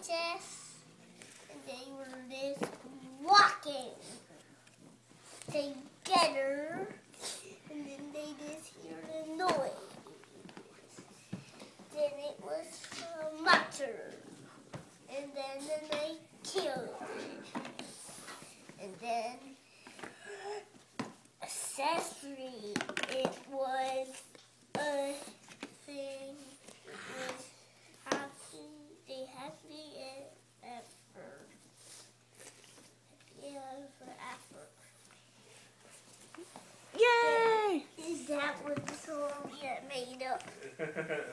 princess, and they were just walking together, and then they just hear the noise. Then it was a monster, and then they killed him.